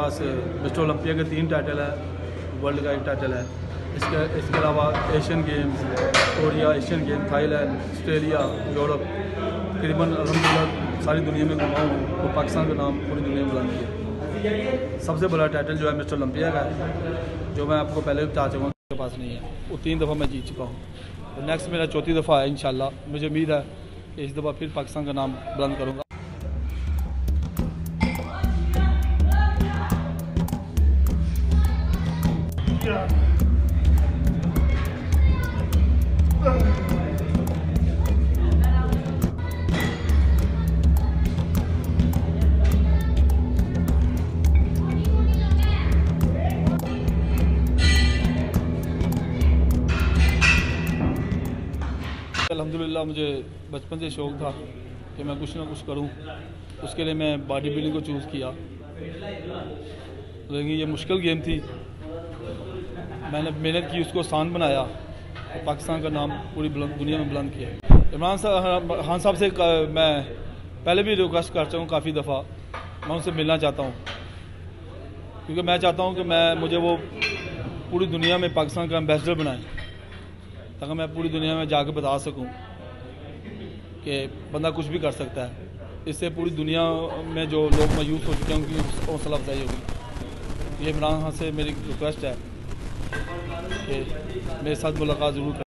पास mister Olympia के 3 title है, world का 1 टाइटल है। इसके अलावा Asian games, Korea Asian game, Thailand, Australia, Europe, तकरीबन अल्हम्दुलिल्लाह सारी दुनिया में घुमा हूँ तो पाकिस्तान का नाम पूरी दुनिया में बुलंद किया। सबसे बड़ा टाइटल जो है मिस्टर ओलंपिया का है, जो मैं आपको पहले बता चुका हूँ, उसके पास नहीं है। वो 3 दफ़ा मैं जीत चुका हूँ। तो नेक्स्ट मेरा 4थी दफ़ा है इंशाल्लाह। मुझे उम्मीद है कि इस दफ़ा फिर पाकिस्तान का नाम बुलंद करूँगा। अल्हम्दुलिल्लाह मुझे बचपन से शौक़ था कि मैं कुछ ना कुछ करूं। उसके लिए मैं बॉडी बिल्डिंग को चूज़ किया, लेकिन ये मुश्किल गेम थी। मैंने मेहनत की, उसको आसान बनाया और पाकिस्तान का नाम पूरी दुनिया में बुलंद किया। इमरान खान साहब से मैं पहले भी रिक्वेस्ट कर चुका हूँ काफ़ी दफ़ा, मैं उनसे मिलना चाहता हूँ, क्योंकि मैं चाहता हूँ कि मुझे वो पूरी दुनिया में पाकिस्तान का एम्बेसडर बनाएं, ताकि मैं पूरी दुनिया में जाकर बता सकूं कि बंदा कुछ भी कर सकता है। इससे पूरी दुनिया में जो लोग मायूस हो चुके हैं उनकी हौसला अफजाई होगी। ये इमरान खान से मेरी रिक्वेस्ट है कि मेरे साथ मुलाकात ज़रूर करें।